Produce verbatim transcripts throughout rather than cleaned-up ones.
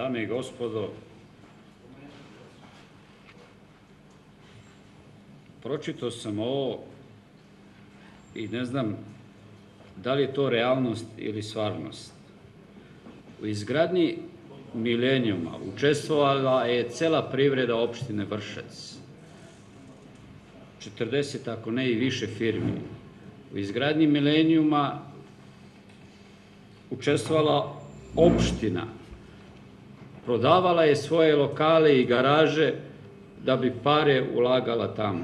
Dame i gospodo, pročitao sam ovo i ne znam da li je to realnost ili stvarnost. U izgradnji Milenijuma učestvovala je cela privreda opštine Vršac, četrdeset ako ne i više firmi. U izgradnji Milenijuma učestvovala opština, prodavala je svoje lokale i garaže da bi pare ulagala tamo.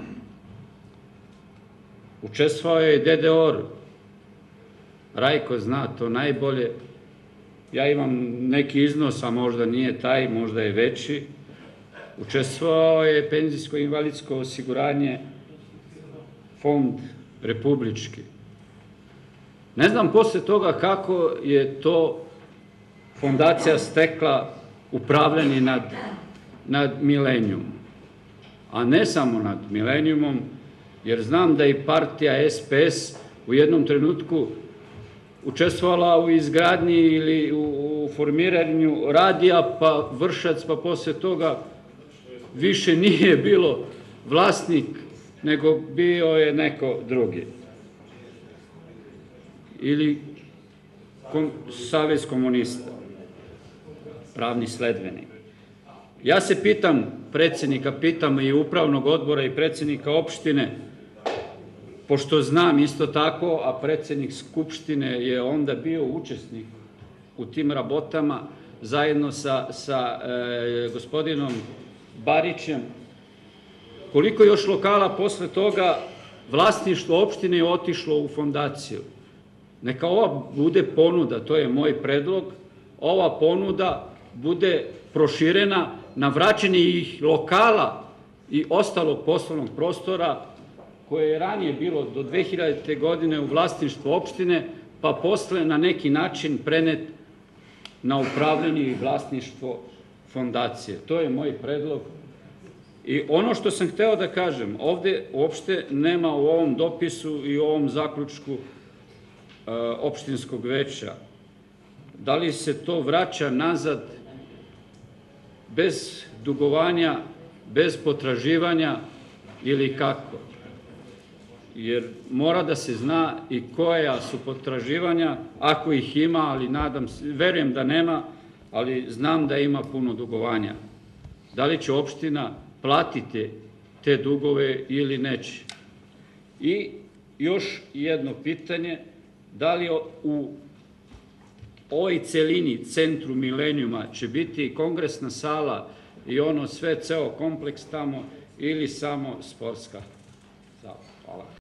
Učestvovao je i D D O R, Rajko zna to najbolje, ja imam neki iznos, a možda nije taj, možda je veći. Učestvovao je penzijsko-invalidsko osiguranje, fond republički. Ne znam posle toga kako je to fondacija stekla upravljanje nad, nad Milenijumom. A ne samo nad Milenijumom, jer znam da i partija S P S u jednom trenutku učestvovala u izgradnji ili u formiranju radija, pa Vršac, pa posle toga više nije bilo vlasnik, nego bio je neko drugi. Ili Savez komunista, pravni sledbenik. Ja se pitam predsednika, pitam i upravnog odbora i predsednika opštine, pošto znam isto tako, a predsednik Skupštine je onda bio učesnik u tim rabotama, zajedno sa, sa e, gospodinom Barićem, koliko još lokala posle toga vlasništvo opštine je otišlo u fondaciju. Neka ova bude ponuda, to je moj predlog, ova ponuda bude proširena na vraćanje ih lokala i ostalog poslovnog prostora koje je ranije bilo do dve hiljadite. godine u vlasništvu opštine, pa posle na neki način prenet na upravljanje i vlasništvo fondacije. To je moj predlog. I ono što sam hteo da kažem, ovde uopšte nema u ovom dopisu i u ovom zaključku opštinskog veća, da li se to vraća nazad bez dugovanja, bez potraživanja ili kako. Jer mora da se zna i koja su potraživanja, ako ih ima, ali nadam se, verujem da nema, ali znam da ima puno dugovanja. Da li će opština platiti te dugove ili neće? I još jedno pitanje, da li u ovoj celini, centru Milenijuma, će biti kongresna sala i ono sve, ceo kompleks tamo, ili samo sportska sala? Hvala.